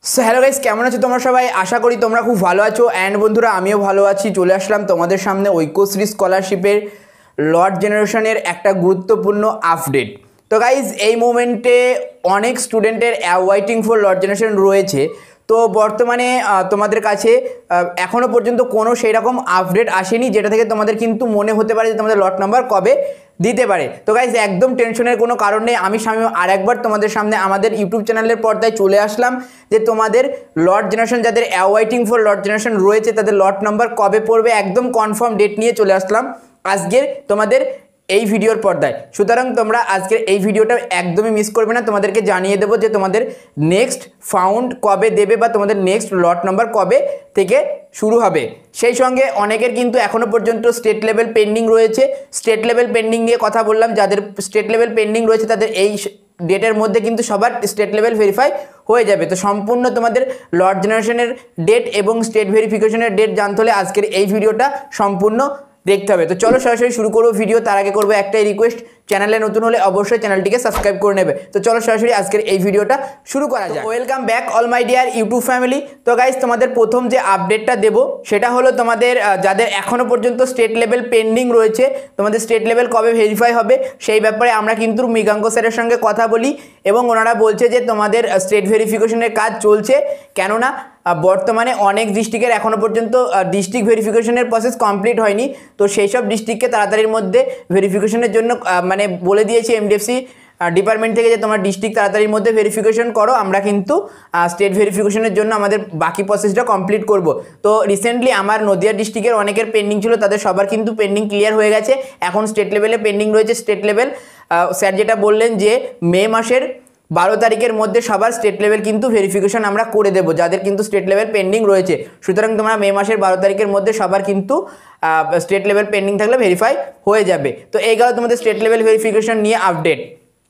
So hello guys, কেমন আছো তোমরা সবাই? আশা করি তোমরা খুব ভালো আছো। অ্যান্ড বন্ধুরা, আমিও ভালো আছি। চলে আসলাম তোমাদের সামনে ঐক্যশ্রী স্কলারশিপের লর্ড জেনারেশনের একটা গুরুত্বপূর্ণ আপডেট। তো গাইজ, এই মোমেন্টে অনেক স্টুডেন্টের ওয়েটিং ফর লর্ড জেনারেশন রয়েছে। তো বর্তমানে তোমাদের কাছে এখনও পর্যন্ত কোনো সেই রকম আপডেট আসেনি যেটা থেকে তোমাদের কিন্তু মনে হতে পারে যে তোমাদের লট নাম্বার কবে দিতে পারে। তো গাইজ, একদম টেনশনের কোনো কারণ নেই। আমি আর একবার তোমাদের সামনে আমাদের ইউটিউব চ্যানেলের পর্দায় চলে আসলাম যে তোমাদের লট জেনারেশন, যাদের ওয়েটিং ফর লট জেনারেশন রয়েছে, তাদের লট নাম্বার কবে পড়বে একদম কনফার্ম ডেট নিয়ে চলে আসলাম আজকের তোমাদের এই ভিডিওর পর্দায়। সুতরাং তোমরা আজকের এই ভিডিওটা একদমই মিস করবে না। তোমাদেরকে জানিয়ে দেবো যে তোমাদের নেক্সট ফাউন্ড কবে দেবে বা তোমাদের নেক্সট লট নাম্বার কবে থেকে শুরু হবে। সেই সঙ্গে অনেকের কিন্তু এখনও পর্যন্ত স্টেট লেভেল পেন্ডিং রয়েছে। স্টেট লেভেল পেন্ডিং নিয়ে কথা বললাম। যাদের স্টেট লেভেল পেন্ডিং রয়েছে তাদের এই ডেটের মধ্যে কিন্তু সবার স্টেট লেভেল ভেরিফাই হয়ে যাবে। তো সম্পূর্ণ তোমাদের লর্ড জেনারেশনের ডেট এবং স্টেট ভেরিফিকেশনের ডেট জানতে হলে আজকের এই ভিডিওটা সম্পূর্ণ দেখতে হবে। তো চলো সরাসরি শুরু করবো ভিডিও। তার আগে করবো একটাই রিকোয়েস্ট, চ্যানেলে নতুন হলে অবশ্যই চ্যানেলটিকে সাবস্ক্রাইব করে নেবে। তো চলো সরাসরি আজকের এই ভিডিওটা শুরু করা যায়। Welcome back all my dear YouTube family. তো গাইজ, তোমাদের প্রথম যে আপডেটটা দেবো সেটা হলো তোমাদের যাদের এখনও পর্যন্ত স্টেট লেভেল পেন্ডিং রয়েছে, তোমাদের স্টেট লেভেল কবে ভেরিফাই হবে সেই ব্যাপারে আমরা কিন্তু মৃগাঙ্ক স্যারের সঙ্গে কথা বলি এবং ওনারা বলছে যে তোমাদের স্টেট ভেরিফিকেশনের কাজ চলছে। কেননা বর্তমানে অনেক ডিস্ট্রিক্টের এখনও পর্যন্ত ডিস্ট্রিক্ট ভেরিফিকেশনের প্রসেস কমপ্লিট হয়নি। তো সেই সব ডিস্ট্রিক্টকে তাড়াতাড়ির মধ্যে ভেরিফিকেশনের জন্য মানে বলে দিয়েছি এমডিএফসি ডিপার্টমেন্ট থেকে যে তোমরা ডিস্ট্রিক্ট তাড়াতাড়ির মধ্যে ভেরিফিকেশন করো, আমরা কিন্তু স্টেট ভেরিফিকেশনের জন্য আমাদের বাকি প্রসেসটা কমপ্লিট করব। তো রিসেন্টলি আমার নদিয়া ডিস্ট্রিক্টের অনেকের পেন্ডিং ছিল, তাদের সবার কিন্তু পেন্ডিং ক্লিয়ার হয়ে গেছে। এখন স্টেট লেভেলে পেন্ডিং রয়েছে। স্টেট লেভেল স্যার যেটা বললেন যে মে মাসের 12 তারিখের মধ্যে সবার স্টেট লেভেল কিন্তু ভেরিফিকেশন আমরা করে দেবো, যাদের কিন্তু স্টেট লেভেল পেন্ডিং রয়েছে। সুতরাং তোমরা মে মাসের 12 তারিখের মধ্যে সবার কিন্তু স্টেট লেভেল পেন্ডিং থাকলে ভেরিফাই হয়ে যাবে। তো এই গেল তোমাদের স্টেট লেভেল ভেরিফিকেশন নিয়ে আপডেট।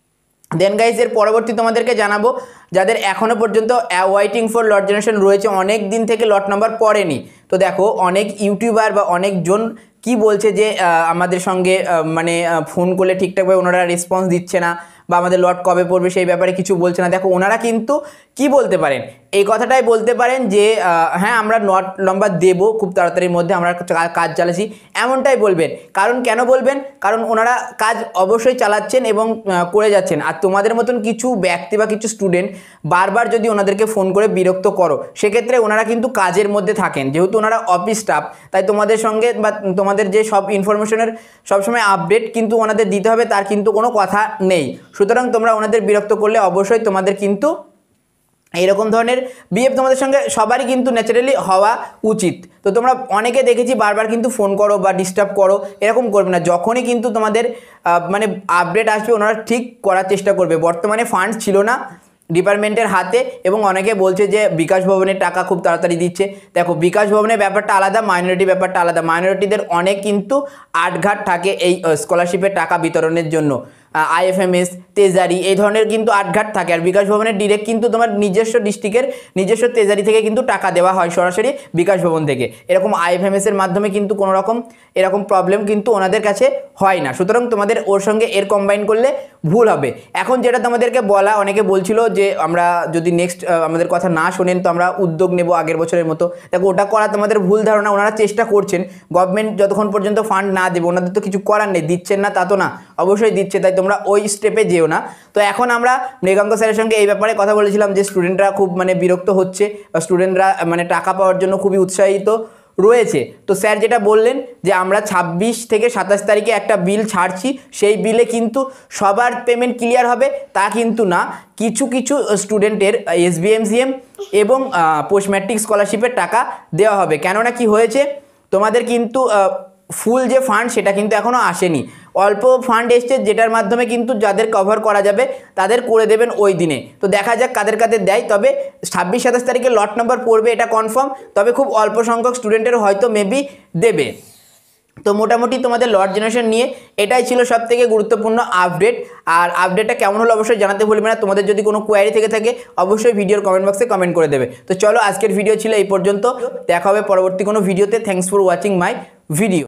দেন গাইজ, এর পরবর্তী তোমাদেরকে জানাবো যাদের এখনও পর্যন্ত ওয়েটিং ফর লট জেনারেশন রয়েছে, অনেক দিন থেকে লট নাম্বার পড়েনি। তো দেখো, অনেক ইউটিউবার বা অনেকজন কি বলছে যে আমাদের সঙ্গে মানে ফোন করলে ঠিকঠাকভাবে ওনারা রেসপন্স দিচ্ছে না বা আমাদের লট কবে পড়বে সেই ব্যাপারে কিছু বলছে না। দেখো, ওনারা কিন্তু কি বলতে পারেন, এই কথাটাই বলতে পারেন যে হ্যাঁ, আমরা লট নাম্বার দেবো খুব তাড়াতাড়ির মধ্যে, আমরা কাজ চালাচ্ছি, এমনটাই বলবেন। কারণ কেন বলবেন? কারণ ওনারা কাজ অবশ্যই চালাচ্ছেন এবং করে যাচ্ছেন। আর তোমাদের মতন কিছু ব্যক্তি বা কিছু স্টুডেন্ট বারবার যদি ওনাদেরকে ফোন করে বিরক্ত করো, সেক্ষেত্রে ওনারা কিন্তু কাজের মধ্যে থাকেন। যেহেতু ওনারা অফিস স্টাফ, তাই তোমাদের সঙ্গে বা তোমাদের যে সব ইনফরমেশনের সবসময় আপডেট কিন্তু ওনাদের দিতে হবে, তার কিন্তু কোনো কথা নেই। সুতরাং তোমরা ওনাদের বিরক্ত করলে অবশ্যই তোমাদের কিন্তু এইরকম ধরনের বিহেভ তোমাদের সঙ্গে সবারই কিন্তু ন্যাচারালি হওয়া উচিত। তো তোমরা অনেকে দেখেছি বারবার কিন্তু ফোন করো বা ডিস্টার্ব করো, এরকম করবে না। যখনই কিন্তু তোমাদের মানে আপডেট আসবে ওনারা ঠিক করার চেষ্টা করবে। বর্তমানে ফান্ড ছিল না ডিপার্টমেন্টের হাতে এবং অনেকে বলছে যে বিকাশ ভবনের টাকা খুব তাড়াতাড়ি দিচ্ছে। দেখো, বিকাশ ভবনের ব্যাপারটা আলাদা, মাইনরিটি ব্যাপারটা আলাদা। মাইনরিটিদের অনেক কিন্তু আটঘাট থাকে এই স্কলারশিপের টাকা বিতরণের জন্য। আইএফএমএস, তেজারি, এই ধরনের কিন্তু আটঘাট থাকে। আর বিকাশ ভবনের ডিরেক্ট কিন্তু তোমার নিজস্ব ডিস্ট্রিক্টের নিজস্ব তেজারি থেকে কিন্তু টাকা দেওয়া হয় সরাসরি বিকাশ ভবন থেকে। এরকম আইএফএমএসের মাধ্যমে কিন্তু কোনো রকম এরকম প্রবলেম কিন্তু ওনাদের কাছে হয় না। সুতরাং তোমাদের ওর সঙ্গে এর কম্বাইন করলে ভুল হবে। এখন যেটা তোমাদেরকে বলা, অনেকে বলছিল যে আমরা যদি নেক্সট আমাদের কথা না শোনেন তো আমরা উদ্যোগ নেব আগের বছরের মতো। দেখো, ওটা করা তোমাদের ভুল ধারণা। ওনারা চেষ্টা করছেন, গভর্নমেন্ট যতক্ষণ পর্যন্ত ফান্ড না দেবে ওনাদের তো কিছু করার নেই। দিচ্ছেন না তা তো না, অবশ্যই দিচ্ছে, তাই তোমরা ওই স্টেপে যেও না। তো এখন আমরা মৃগাঙ্ক স্যারের সঙ্গে এই ব্যাপারে কথা বলেছিলাম যে স্টুডেন্টরা খুব মানে বিরক্ত হচ্ছে বা স্টুডেন্টরা মানে টাকা পাওয়ার জন্য খুবই উৎসাহিত রয়েছে। তো স্যার যেটা বললেন যে আমরা 26 থেকে 27 তারিখে একটা বিল ছাড়ছি, সেই বিলে কিন্তু সবার পেমেন্ট ক্লিয়ার হবে তা কিন্তু না। কিছু কিছু স্টুডেন্টের এসবিএমসিএম এবং পোস্ট ম্যাট্রিক স্কলারশিপের টাকা দেওয়া হবে। কেননা কি হয়েছে, তোমাদের কিন্তু ফুল যে ফান্ড সেটা কিন্তু এখনও আসেনি। অল্প ফান্ড এসছে, যেটার মাধ্যমে কিন্তু যাদের কভার করা যাবে তাদের করে দেবেন ওই দিনে। তো দেখা যাক কাদের কাদের দেয়। তবে 26-27 তারিখে লট নাম্বার পড়বে এটা কনফার্ম। তবে খুব অল্প সংখ্যক স্টুডেন্টের হয়তো মেবি দেবে। তো মোটামুটি তোমাদের লট জেনারেশন নিয়ে এটাই ছিল সবথেকে গুরুত্বপূর্ণ আপডেট। আর আপডেটটা কেমন হলো অবশ্যই জানাতে ভুলবে না। তোমাদের যদি কোনো কোয়ারি থেকে থাকে অবশ্যই ভিডিওর কমেন্ট বক্সে কমেন্ট করে দেবে। তো চলো, আজকের ভিডিও ছিল এই পর্যন্ত। দেখা হবে পরবর্তী কোনো ভিডিওতে। Thanks for watching my video.